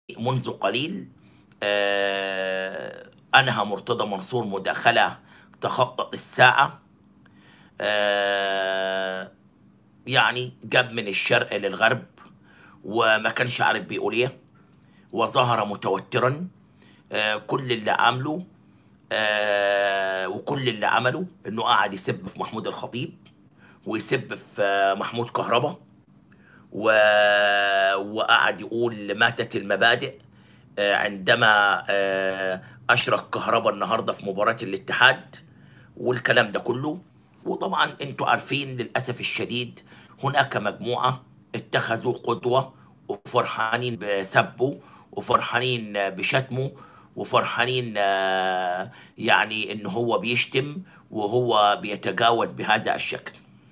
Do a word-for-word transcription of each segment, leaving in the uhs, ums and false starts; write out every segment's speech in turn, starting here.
منذ قليل آه، أنهى مرتضى منصور مداخلة تخطت الساعة. آه، يعني جاب من الشرق للغرب وما كانش عارف بيقول ايه، وظهر متوترا. آه، كل اللي عمله آه، وكل اللي عمله انه قعد يسب في محمود الخطيب ويسب في آه، محمود كهربا و... وقعد يقول ماتت المبادئ. آه، عندما آه، أشرك كهربا النهارده في مباراة الاتحاد والكلام ده كله. وطبعا انتوا عارفين للأسف الشديد هناك مجموعة اتخذوا قدوة وفرحانين بسبه وفرحانين بشتمه وفرحانين آه، يعني ان هو بيشتم وهو بيتجاوز بهذا الشكل.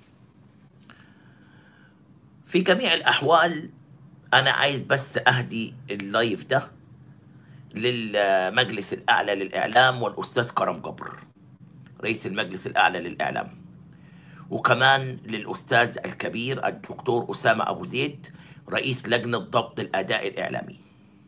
في جميع الأحوال أنا عايز بس أهدي اللايف ده للمجلس الأعلى للإعلام والأستاذ كرم جبر رئيس المجلس الأعلى للإعلام، وكمان للأستاذ الكبير الدكتور أسامة أبو زيد رئيس لجنة ضبط الأداء الإعلامي.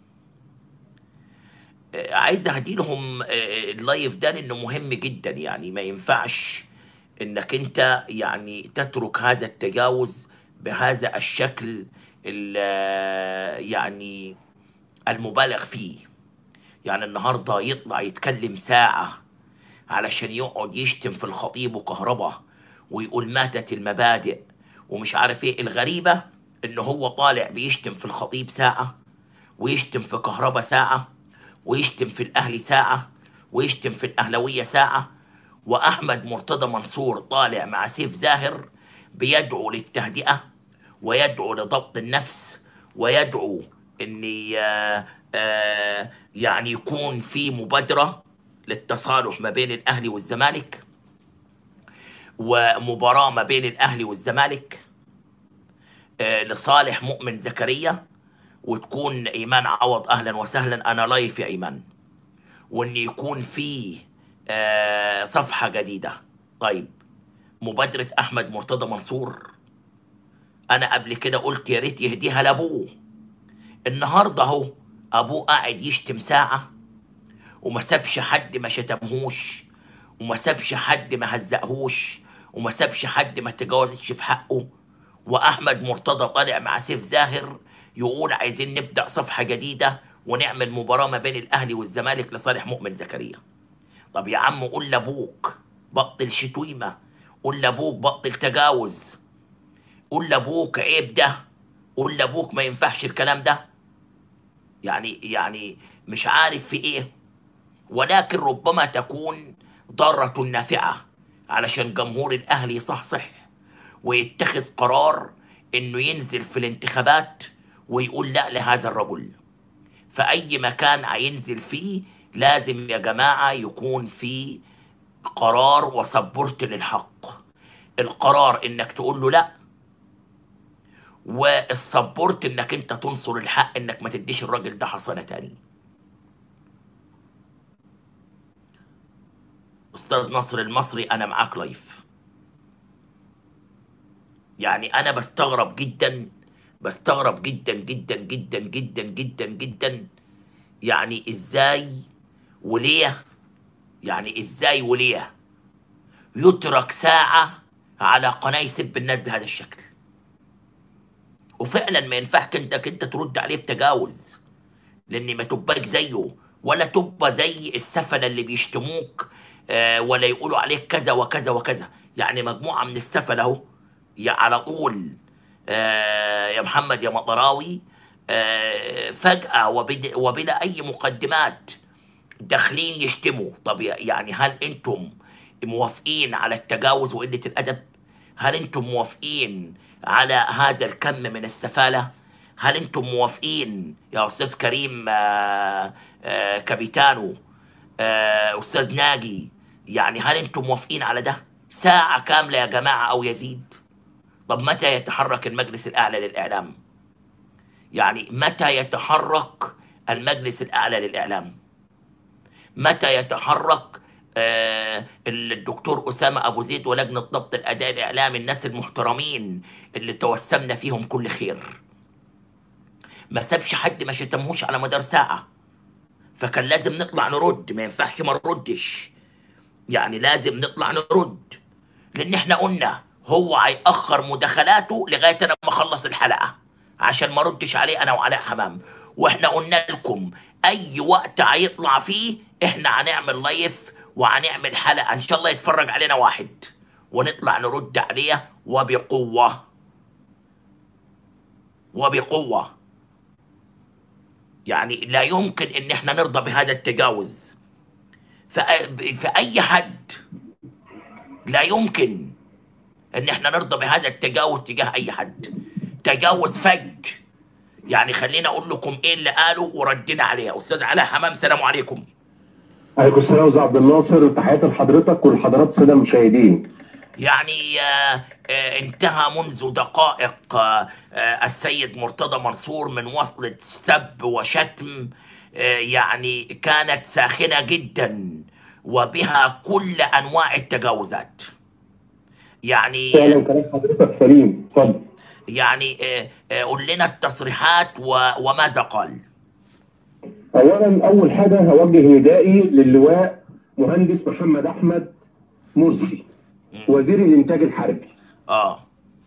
آه، عايز أهدي لهم آه، اللايف ده لأنه مهم جدا، يعني ما ينفعش إنك أنت يعني تترك هذا التجاوز بهذا الشكل ال- آه، يعني المبالغ فيه. يعني النهارده يطلع يتكلم ساعة علشان يقعد يشتم في الخطيب وكهربا ويقول ماتت المبادئ ومش عارف ايه. الغريبة ان هو طالع بيشتم في الخطيب ساعة ويشتم في كهربا ساعة ويشتم في الاهلي ساعة ويشتم في الاهلوية ساعة، واحمد مرتضى منصور طالع مع سيف زاهر بيدعو للتهدئة ويدعو لضبط النفس ويدعو ان آه، آه، يعني يكون في مبادرة للتصالح ما بين الاهلي والزمالك ومباراة ما بين الاهلي والزمالك آه، لصالح مؤمن زكريا، وتكون ايمان عوض اهلا وسهلا. انا لايف يا ايمان، وان يكون في آه، صفحة جديدة. طيب، مبادرة احمد مرتضى منصور انا قبل كده قلت يا ريت يهديها لابوه. النهارده اهو ابوه قاعد يشتم ساعة وما سابش حد ما شتمهوش وما سابش حد ما هزقهوش وما سابش حد ما تجاوزش في حقه. واحمد مرتضى طالع مع سيف زاهر يقول عايزين نبدا صفحه جديده ونعمل مباراه ما بين الاهلي والزمالك لصالح مؤمن زكريا. طب يا عم قول لابوك بطل شتويمه، قول لابوك بطل تجاوز، قول لابوك عيب ده، قول لابوك ما ينفعش الكلام ده. يعني يعني مش عارف في ايه، ولكن ربما تكون ضارة نافعة علشان جمهور الأهلي يصحصح ويتخذ قرار إنه ينزل في الانتخابات ويقول لا لهذا الرجل. فأي مكان هينزل فيه لازم يا جماعة يكون فيه قرار وسبورت للحق. القرار إنك تقول له لا، والسبورت إنك أنت تنصر الحق، إنك ما تديش الراجل ده حصانة تاني. أستاذ نصر المصري أنا معاك لايف. يعني انا بستغرب جدا، بستغرب جدا جدا جدا جدا جدا جدا. يعني ازاي وليه، يعني ازاي وليه يترك ساعة على قناة يسب الناس بهذا الشكل؟ وفعلا ما ينفعك انك انت ترد عليه بتجاوز، لان ما تبقاش زيه ولا تبقى زي السفلة اللي بيشتموك آه ولا يقولوا عليك كذا وكذا وكذا. يعني مجموعة من السفلة اهو يا على طول آه يا محمد يا مطراوي آه فجأة وبد- وبلا أي مقدمات داخلين يشتموا. طب يعني هل أنتم موافقين على التجاوز وقلة الأدب؟ هل أنتم موافقين على هذا الكم من السفالة؟ هل أنتم موافقين يا أستاذ كريم آه آه كابيتانو آه أستاذ ناجي؟ يعني هل أنتم موافقين على ده؟ ساعة كاملة يا جماعة أو يزيد. طب متى يتحرك المجلس الأعلى للإعلام؟ يعني متى يتحرك المجلس الأعلى للإعلام؟ متى يتحرك آه الدكتور أسامة أبو زيد ولجنة ضبط الأداء الإعلامي، الناس المحترمين اللي توسمنا فيهم كل خير؟ ما سابش حد ما شتمهوش على مدار ساعه، فكان لازم نطلع نرد، ما ينفعش ما نردش، يعني لازم نطلع نرد، لان احنا قلنا هو هيأخر مداخلاته لغايه انا ما اخلص الحلقه عشان ما ردش عليه انا وعلاء حمام. واحنا قلنا لكم اي وقت هيطلع فيه احنا هنعمل لايف وهنعمل حلقه ان شاء الله يتفرج علينا واحد ونطلع نرد عليه وبقوه وبقوه. يعني لا يمكن ان احنا نرضى بهذا التجاوز. فأ- فاي حد لا يمكن ان احنا نرضى بهذا التجاوز تجاه اي حد، تجاوز فج. يعني خلينا اقول لكم ايه اللي قاله وردنا عليه. استاذ علاء حمام السلام عليكم. عليكم السلام يا استاذ عبد الناصر، تحياتي لحضرتك ولحضرات الساده المشاهدين. يعني آه، آه، انتهى منذ دقائق آه، آه، السيد مرتضى منصور من وصلة سب وشتم، آه، يعني كانت ساخنة جدا وبها كل انواع التجاوزات. يعني فعلا كلام حضرتك سليم، اتفضل. يعني آه، آه، قول لنا التصريحات و- وماذا قال. اولا اول حاجه هوجه ندائي للواء مهندس محمد احمد مرسي وزير الانتاج الحربي. اه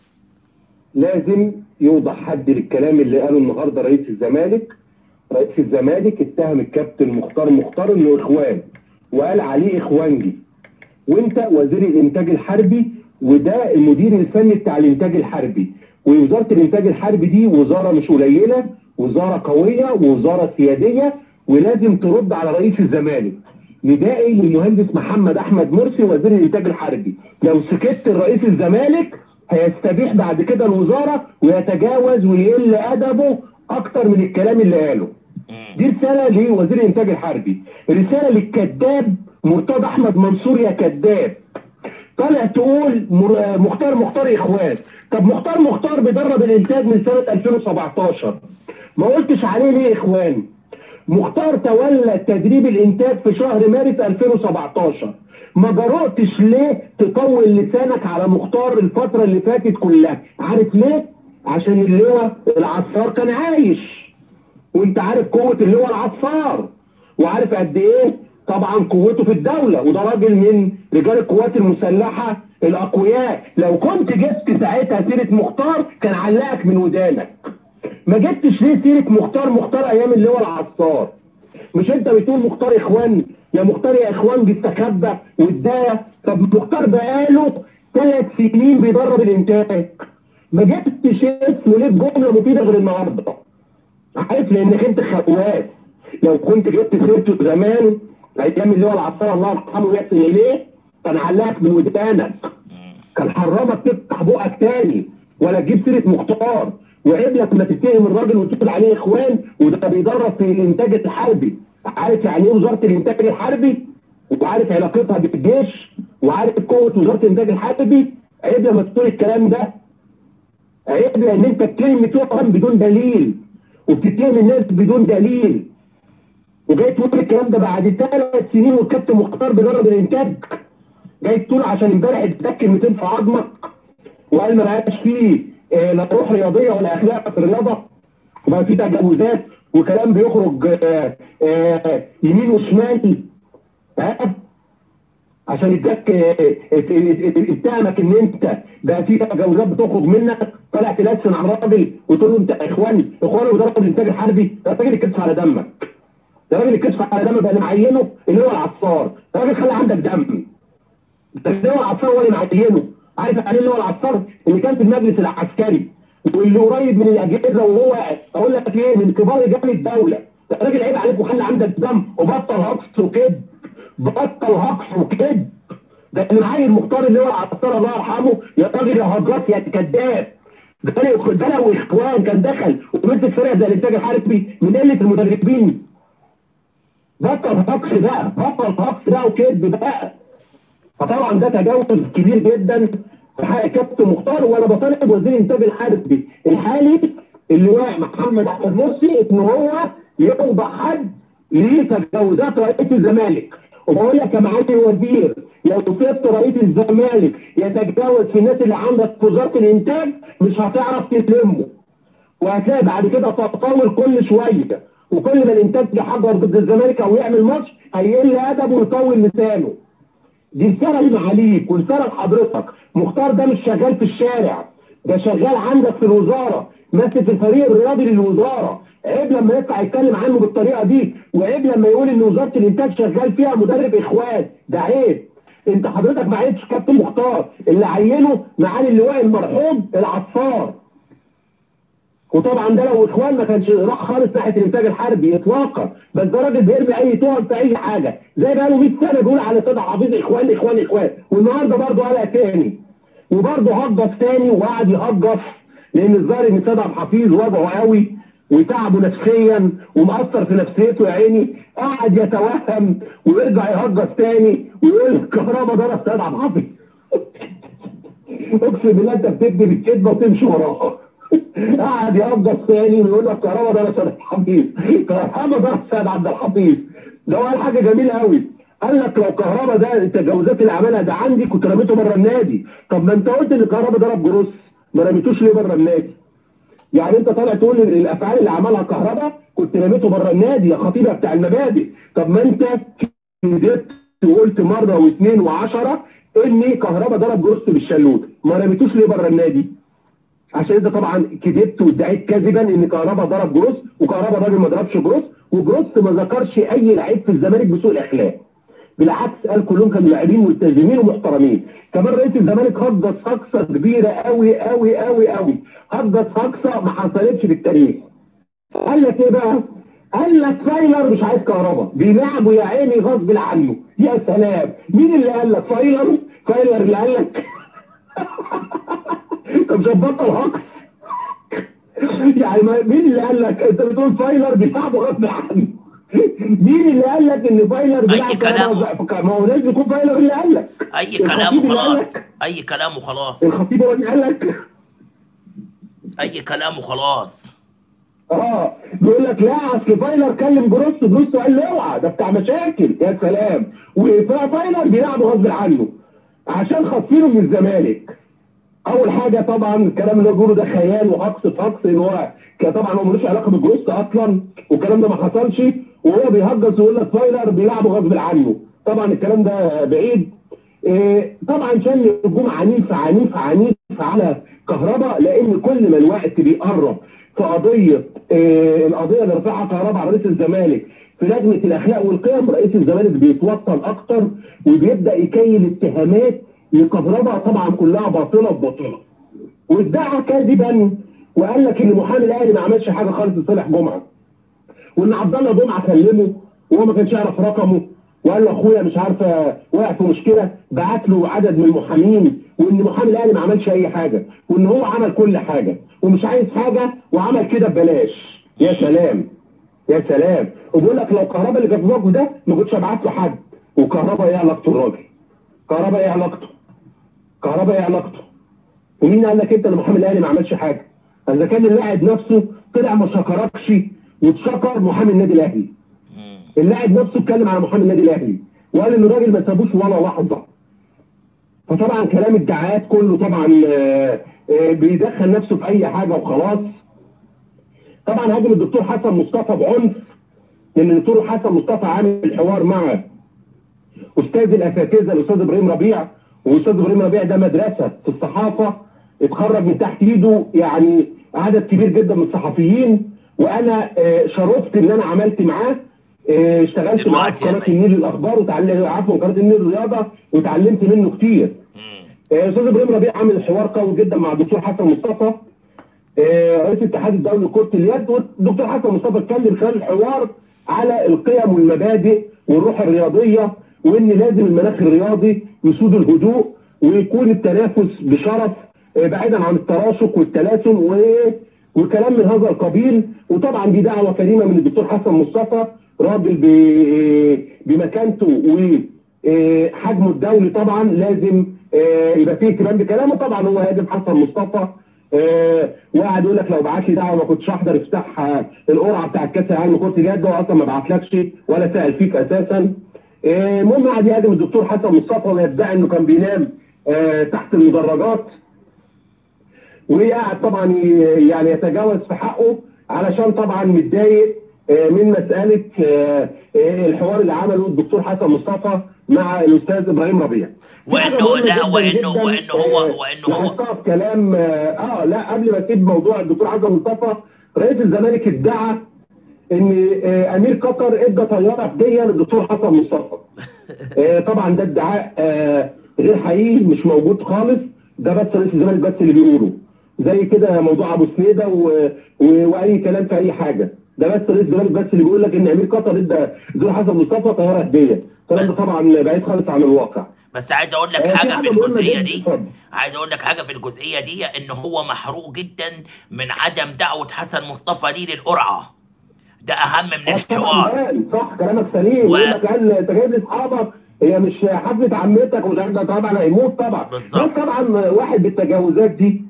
لازم يوضح حد للكلام اللي قاله النهارده رئيس الزمالك. رئيس الزمالك اتهم الكابتن مختار مختار انه اخوان وقال عليه اخوانجي، وانت وزير الانتاج الحربي وده المدير الفني بتاع الانتاج الحربي، ووزاره الانتاج الحربي دي وزاره مش قليله، وزاره قويه ووزاره سياديه، ولازم ترد على رئيس الزمالك. ندائي للمهندس محمد احمد مرسي وزير الانتاج الحربي، لو سكت رئيس الزمالك هيستبيح بعد كده الوزاره ويتجاوز ويقل ادبه اكتر من الكلام اللي قاله. دي رساله لوزير الانتاج الحربي. رساله للكذاب مرتضى احمد منصور، يا كذاب طالع تقول مختار مختار اخوان. طب مختار مختار بيدرب الانتاج من سنه ألفين وسبعتاشر، ما قلتش عليه ليه اخوان؟ مختار تولى تدريب الانتاج في شهر مارس ألفين وسبعتاشر، ما جرأتش ليه تطول لسانك على مختار الفتره اللي فاتت كلها؟ عارف ليه؟ عشان اللواء العصار كان عايش، وانت عارف قوه اللواء العصار، وعارف قد ايه طبعا قوته في الدوله، وده راجل من رجال القوات المسلحه الاقوياء. لو كنت جبت ساعتها سيره مختار كان علقك من ودانك. ما جبتش ليه سيره مختار مختار ايام اللواء العصار؟ مش انت بتقول مختار اخوان؟ يا مختار يا اخوان دي استخبى واداها. طب مختار بقاله ثلاث سنين بيدرب الانتاج، ما جبتش اسمه ليه جمله مفيده غير النهارده؟ عارف لانك انت خواف. لو كنت جبت سيرته زمان ايام اللي هو العصار الله يرحمه يحسن اليه كان علقك من ودانك، كان حرمك تفتح بقك تاني ولا تجيب سيره مختار. وعيب لك ما تتهم الراجل وتقول عليه اخوان وده بيدرب في الانتاج الحربي. عارف يعني ايه وزاره الانتاج الحربي؟ وعارف علاقتها بالجيش؟ وعارف قوه وزاره الانتاج الحربي؟ عيب لما تقول الكلام ده. عيب لان انت بتتهم تهم بدون دليل وبتتهم الناس بدون دليل، وجاي تقول الكلام ده بعد ثلاث سنين والكابتن مختار بيدرب الانتاج. جاي تقول عشان امبارح اداك كلمتين في عظمك وقال ما بقاش فيه آه لا روح رياضيه ولا اخلاق في الرياضه، وبقى فيه تجاوزات وكلام بيخرج آه آه يمين وشمال. ها عشان اداك اتهمك ان انت بقى في تجاوزات بتخرج منك، طالع تلسن على الراجل وتقول له انت اخوان اخوان وضرب الانتاج الحربي. ده راجل الكتف على دمك، ده راجل الكتف على دمك بقى اللي معينه اللي هو العصار. ده راجل خلى عندك دم، ده اللي هو العصار هو اللي معينه. عارف يعني اللي هو العصار اللي كان في المجلس العسكري واللي قريب من الاجهزه، وهو اقول لك ايه من كبار رجال الدوله. ده راجل عيب عليك وخلى عندك دم وبطل هقص وكذب، بطل هقص وكذب. ده اللي معين مختار اللي هو العصار الله يرحمه يا راجل يا هجاص يا كذاب. ده ده واخوان كان دخل ومسك فرقه زي الانتاج الحربي من قله المدربين. بطل هقص بقى، بطل هقص بقى وكذب بقى. فطبعا ده تجاوز كبير جدا في حق كابتن مختار. وانا بطالب وزير الانتاج الحربي الحالي اللواء محمد احمد مرسي ان هو يوضح حد لتجاوزات رئيس الزمالك. وبقول لك يا معالي الوزير لو سبت رئيس الزمالك يتجاوز في الناس اللي عندك في وزاره الانتاج مش هتعرف تلمه. وهتلاقي بعد كده تطاول كل شويه، وكل ما الانتاج يحضر ضد الزمالك او يعمل ماتش هيقل ادبه ويطول لسانه. دي رساله لمعاليك ورساله لحضرتك. مختار ده مش شغال في الشارع، ده شغال عندك في الوزاره، ماسك الفريق الرياضي للوزاره. عيب لما يطلع يتكلم عنه بالطريقه دي، وعيب لما يقول ان وزاره الانتاج شغال فيها مدرب اخوان، ده عيب. انت حضرتك ما عينتش كابتن مختار، اللي عينه معالي اللواء المرحوم العصار. وطبعا ده لو اخوان ما كانش راح خالص ناحيه الانتاج الحربي اطلاقا، بس ده راجل بيرمي اي تهم في اي حاجه، زي بقى له مية سنه بيقول على سيد حفيظ اخوان اخوان اخوان، والنهارده برضه قالها تاني، وبرضه هجص تاني وقعد يهجص، لان الظاهر ان سيد عبد الحفيظ وضعه قوي وتعبه نفسيا ومأثر في نفسيته يا عيني، قعد يتوهم ويرجع يهجص تاني ويقول الكهرباء ضرب سيد عبد الحفيظ. اقسم بالله انت بتكذب الكذبه وتمشي وراها. قعد يهجص تاني ويقول لك كهرباء ضرب سيد عبد الحفيظ، كهرباء ضرب سيد عبد الحفيظ. ده قال حاجه جميله قوي، قال لك لو كهرباء ده التجاوزات اللي عملها ده عندي كنت رميته بره النادي. طب ما انت قلت ان كهرباء ضرب جروس، ما رميتوش ليه بره النادي؟ يعني انت طالع تقول الافعال اللي عملها كهرباء كنت رميته بره النادي يا خطيبه بتاع المبادئ. طب ما انت كذبت وقلت مره واثنين وعشره ان كهرباء ضرب جروس بالشلوت، ما رميتوش ليه بره النادي؟ عشان انت طبعا كذبت وادعيت كذبا ان كهرباء ضرب جروس، وكهرباء راجل ما ضربش جروس، وجروس ما ذكرش اي لعيب في الزمالك بسوء الاخلاق. بالعكس قال كلهم كانوا لاعبين ملتزمين ومحترمين. كمان رئيس الزمالك هجص هجصه كبيره قوي قوي قوي قوي، هجص هجصه ما حصلتش في التاريخ. قال لك ايه بقى؟ قال لك فايلر مش عايز كهرباء، بيلعبوا يا عيني غصب عنه. يا سلام، مين اللي قال لك؟ فايلر؟ فايلر اللي قال لك؟ طب ظبطت الهجص. يعني مين اللي قال لك؟ انت بتقول فايلر بيلعبوا غصب عنه. مين اللي قال لك ان فايلر بيلعب كهرباء؟ ما هو لازم يكون فايلر اللي قال لك. اي كلام وخلاص، اي كلام وخلاص. الخطيب هو اللي قال لك؟ اي كلام وخلاص. اه بيقول لك لا اصل فايلر كلم جروس، جروس قال له اوعى ده بتاع مشاكل. يا سلام، وفايلر بيلعبوا غصب عنه عشان خاطفينه من الزمالك. اول حاجه طبعا الكلام اللي هو بيقوله ده خيال وهقص في هقص، ان هو طبعا هو ملوش علاقه بالجروس اصلا، والكلام ده ما حصلش، وهو بيهجص ويقول لك فايلر بيلعبوا غصب عنه. طبعا الكلام ده بعيد. إيه طبعا شن هجوم عنيف عنيف عنيف على كهرباء، لان كل ما الوقت بيقرب في قضيه إيه القضيه اللي رفعها كهرباء على رئيس الزمالك في لجنه الاخلاق والقيم، رئيس الزمالك بيتوتر اكتر وبيبدا يكيل اتهامات لكهرباء طبعا كلها باطله بباطله. وادعى كاذبا وقال لك ان محامي الاهلي ما عملش حاجه خالص لصالح جمعه، وان عبد الله جمعه كلمه وهو ما كانش يعرف رقمه، وقال له اخويا مش عارفه وقع في مشكله، بعت له عدد من المحامين، وان محامي الاهلي ما عملش اي حاجه، وان هو عمل كل حاجه ومش عايز حاجه وعمل كده ببلاش. يا سلام يا سلام. وبيقول لك لو كهرباء اللي كان في الوقت ده ما كنتش ابعت له حد. وكهرباء ايه علاقته الراجل؟ كهرباء ايه علاقته؟ كهرباء ايه علاقته؟ ومين قال لك انت ان محامي الاهلي ما عملش حاجه؟ اذا كان اللاعب نفسه طلع ما شكركش وتشكر محامي النادي الاهلي. اللاعب نفسه اتكلم على محامي النادي الاهلي وقال ان الراجل ما سابوش ولا لحظه. فطبعا كلام الدعايات كله طبعا بيدخل نفسه في اي حاجه وخلاص. طبعا هاجم الدكتور حسن مصطفى بعنف، لان الدكتور حسن مصطفى عامل حوار مع استاذ الاساتذه الاستاذ ابراهيم ربيع، واستاذ ابراهيم ربيع ده مدرسه في الصحافه اتخرج من تحت ايده يعني عدد كبير جدا من الصحفيين، وانا شرفت ان انا عملت معاه، اشتغلت معاه في قناه النيل للاخبار وتعلمت عفوا قناه النيل للرياضه وتعلمت منه كتير. استاذ ابراهيم ربيع عامل حوار قوي جدا مع الدكتور حسن مصطفى رئيس الاتحاد الدولي لكره اليد، والدكتور حسن مصطفى اتكلم خلال الحوار على القيم والمبادئ والروح الرياضيه، وان لازم المناخ الرياضي يسود الهدوء ويكون التنافس بشرف بعيدا عن التراشق والتلاسن وكلام من هذا القبيل. وطبعا دي دعوه كريمه من الدكتور حسن مصطفى، راجل بمكانته وحجمه الدولي طبعا لازم يبقى فيه اهتمام بكلامه. طبعا هو هاجم حسن مصطفى وقعد يقول لك لو بعت لي دعوه ما كنتش هحضر افتح القرعه بتاعت كاس العالم لكره اليد، هو اصلا ما بعتلكش ولا سال فيك اساسا. المهم قعد يهاجم الدكتور حسن مصطفى ويدعي انه كان بينام تحت المدرجات، وقاعد طبعا ي- يعني يتجاوز في حقه علشان طبعا متضايق آه، من مساله آه، آه، الحوار اللي عمله الدكتور حسن مصطفى مع الاستاذ ابراهيم ربيع. في حاجه وانه مهمه لا، جدا وانه جدا وانه آه، هو وانه هو لاحظتها في كلام اه آه، لا قبل ما اسيب موضوع الدكتور حسن مصطفى، رئيس الزمالك ادعى ان آه، امير قطر ادى طياره هديه للدكتور حسن مصطفى. آه، طبعا ده ادعاء آه، غير حقيقي، مش موجود خالص. ده بس رئيس الزمالك بس اللي بيقوله، زي كده موضوع ابو سنيده و... و... واي كلام في اي حاجه. ده بس رئيس الزمالك بس اللي بيقول لك ان امير قطر ادى الدكتور حسن مصطفى طياره هديه. الكلام بس ده طبعا بعيد خالص عن الواقع. بس عايز اقول لك آه، في حاجه في حاجه مهمه الجزئيه جدا، دي. اتفضل. عايز اقول لك حاجه في الجزئيه دي، ان هو محروق جدا من عدم دعوه حسن مصطفى ليه للقرعه. ده اهم من اه طبعا الحوار. بان صح كلامك سليم، و يقول لك قال انت جايب لي اصحابك، هي مش حفله عمتك ومش عارف، ده طبعا هيموت طبعا. بس بالظبط. طبعا واحد بالتجاوزات دي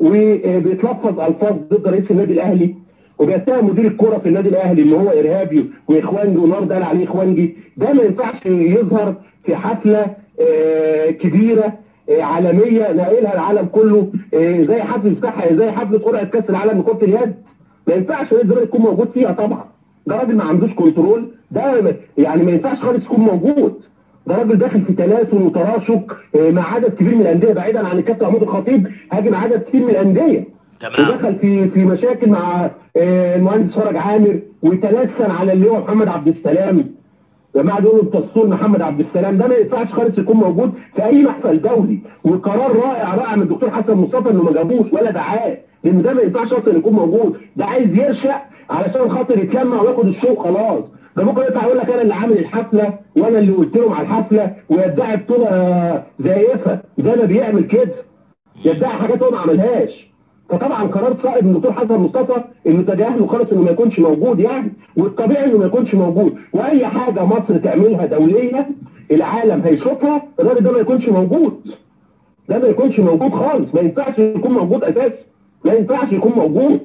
وبيتلفظ الفاظ ضد رئيس النادي الاهلي، وبيتهم مدير الكره في النادي الاهلي ان هو ارهابي واخوانجي ونار قال عليه اخوانجي. ده ما ينفعش يظهر في حفله آه، كبيره آه، عالميه ناقلها العالم كله، آه، زي حفله افتتاح زي حفله قرعه كاس العالم لكره اليد. ما ينفعش رئيس الزمالك يكون موجود فيها طبعا. ده راجل ما عندوش كنترول، ده يعني ما ينفعش خالص يكون موجود. ده راجل داخل في تلاسل وتراشق آه، مع عدد كبير من الانديه، بعيدا عن الكابتن محمود الخطيب هاجم عدد كتير من الانديه. تمام. ودخل في في مشاكل مع آه، المهندس فرج عامر، وتلسن على اللي هو محمد عبد السلام. جماعه دول التصوير محمد عبد السلام، ده ما ينفعش خالص يكون موجود في اي محفل دولي. وقرار رائع رائع من الدكتور حسن مصطفى انه ما جابوش ولا دعاه، لان ده ما ينفعش اصلا يكون موجود. ده عايز يرشق علشان خاطر يتلمع وياخد الشو خلاص. ده ممكن يطلع يقول لك انا اللي عامل الحفله وانا اللي قلت لهم على الحفله، ويدعي بطوله زائفه زي ما بيعمل كده، يدعي حاجات هو ما عملهاش. فطبعا قرار صائب من الدكتور حسن مصطفى انه تجاهله خالص، انه ما يكونش موجود يعني، والطبيعي انه ما يكونش موجود. واي حاجه مصر تعملها دوليه العالم هيشوفها، الراجل ده ما يكونش موجود. ده ما يكونش موجود خالص، ما ينفعش يكون موجود اساسا، ما ينفعش يكون موجود.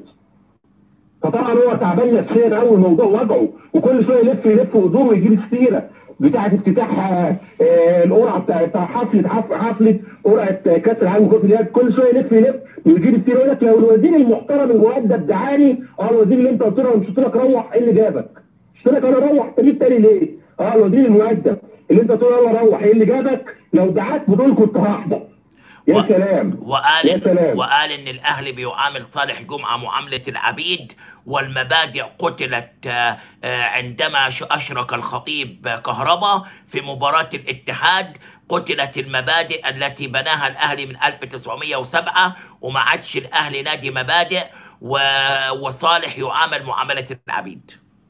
فطبعا هو تعبان نفسيا قوي، الموضوع وجعه، وكل شويه يلف يلف هدومه ويجيب السيره بتاعه افتتاح آه، آه، القرعه بتاع بتاع حفله حف- حفله قرعه كاس العالم لكره اليد. كل شويه يلف يلف ويجيب السيره، يقول لك لو الوزير المحترم المؤدب دعاني، اه الوزير اللي انت قلت له مش قلت لك روح، ايه اللي جابك؟ مش قلت لك انا روح، انت جيت تاني ليه؟ اه الوزير المؤدب اللي انت قلت له يلا روح، ايه اللي جابك؟ لو دعاك بدون كنت هحضر. و... يا سلام وقال يا إن... سلام. وقال ان الاهلي بيعامل صالح جمعه معامله العبيد، والمبادئ قتلت آه، آه، عندما ش- اشرك الخطيب كهربا في مباراه الاتحاد. قتلت المبادئ التي بناها الاهلي من ألف وتسعمية وسبعة، وما عادش الاهلي نادي مبادئ، و... وصالح يعامل معامله العبيد.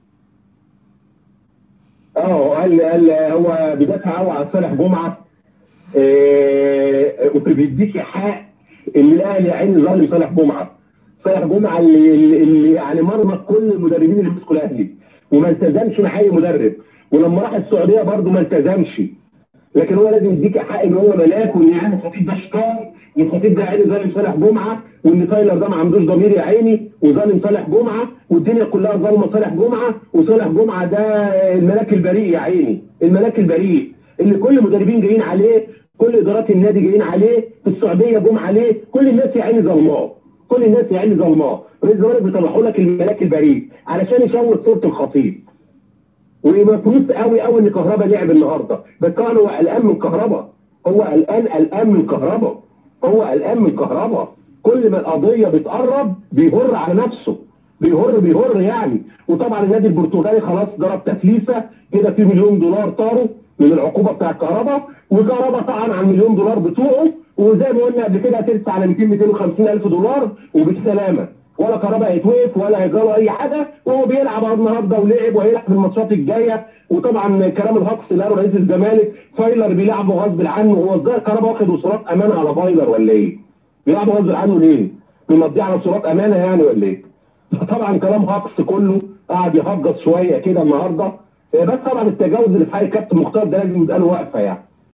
اه قال قال هو بيدافع قوي عن صالح جمعه، آه، وبيديك حق ان الاهلي يا عيني ظالم صالح جمعه. صالح جمعه اللي, اللي يعني مرمط كل المدربين اللي مسكوا الاهلي، وما التزمش مع اي مدرب، ولما راح السعوديه برضه ما التزمش. لكن هو لازم يديك حق ان هو ملاك، وان يعني الخطيب ده شيطان، والخطيب ده يا عيني ظالم صالح جمعه، وان تايلر ده ما عندوش ضمير يا عيني وظالم صالح جمعه، والدنيا كلها ظالمه صالح جمعه، وصالح جمعه ده الملاك البريء يا عيني، الملاك البريء اللي كل المدربين جايين عليه، كل ادارات النادي جايين عليه، في السعوديه جم عليه، كل الناس يا عيني ظلماه، كل الناس يا عيني ظلماه. رئيس الزمالك بيطلعوا لك الملاك البريء علشان يشوه صوره الخطيب. ومفروض قوي قوي ان كهربا لعب النهارده، بس طبعا هو قلقان من كهربا، هو قلقان قلقان من كهربا، هو قلقان من كهربا. كل ما القضيه بتقرب بيهر على نفسه، بيهر بيهر يعني. وطبعا النادي البرتغالي خلاص ضرب تكليفه كده في مليون دولار طاروا من العقوبه بتاع كهربا، وكهربا طبعا على المليون دولار بتوعه، وزي ما قلنا قبل كده هترسى على مئتين مئتين وخمسين الف دولار وبالسلامه، ولا كهربا هيتوقف ولا هيجرى اي حاجه، وهو بيلعب النهارده ولعب وهيلعب في الماتشات الجايه. وطبعا كلام الهجص اللي قاله رئيس الزمالك فايلر بيلعبه غصب عنه، هو ازاي كهربا واخد وصولات امانه على فايلر ولا ايه؟ بيلعبه غصب عنه ليه؟ بيمضيه على وصولات امانه يعني ولا ايه؟ طبعا كلام هجص كله، قاعد يهجص شويه كده النهارده. بس طبعا التجاوز اللي في حق الكابتن مختار ده لازم يبقى له وقفه يعني.